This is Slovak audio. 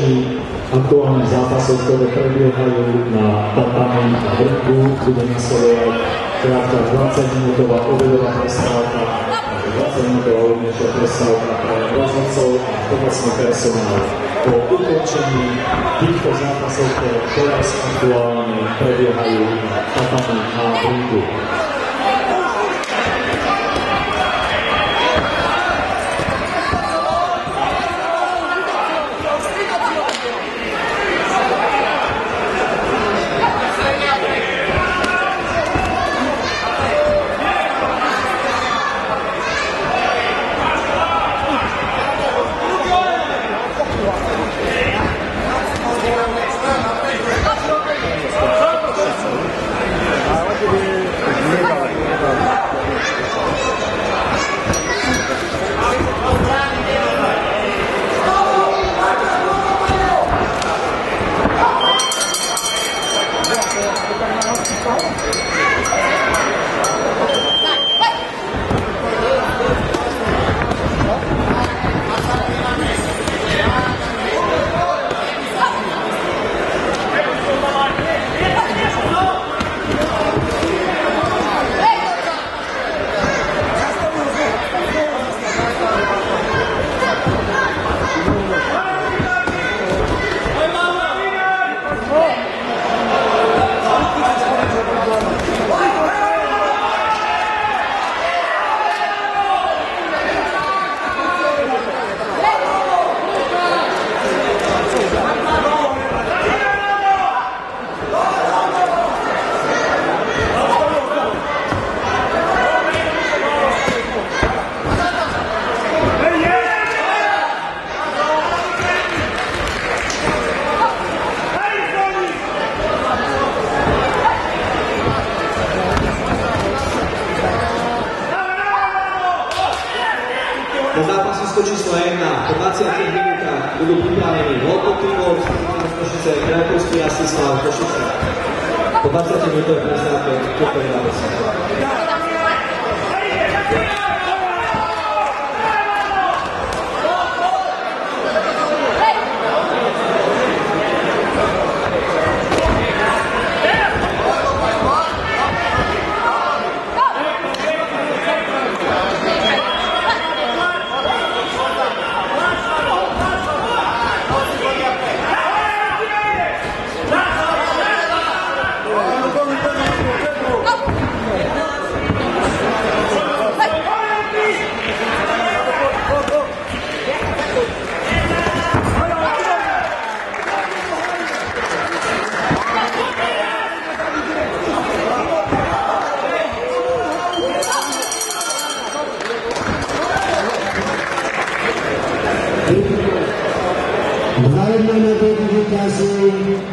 ukončení aktuálnych zápasov, ktoré prebiehajú na tatami a ringu, bude nasledovať krátka 20-minútová obedová prestávka a 20-minútová obednejšia prestávka pre rozhodcov a pomocný personál. Po ukončení týchto zápasov, ktoré teraz aktuálne prebiehajú na tatami a ringu. Na zápasisko číslo 1 po 20 minútach budú pripravení Lokomotív z Košice, Krakovský a Sislav Košice. Po 20 minútovej prestávke Kopej na Košice. Vzájemné vítězí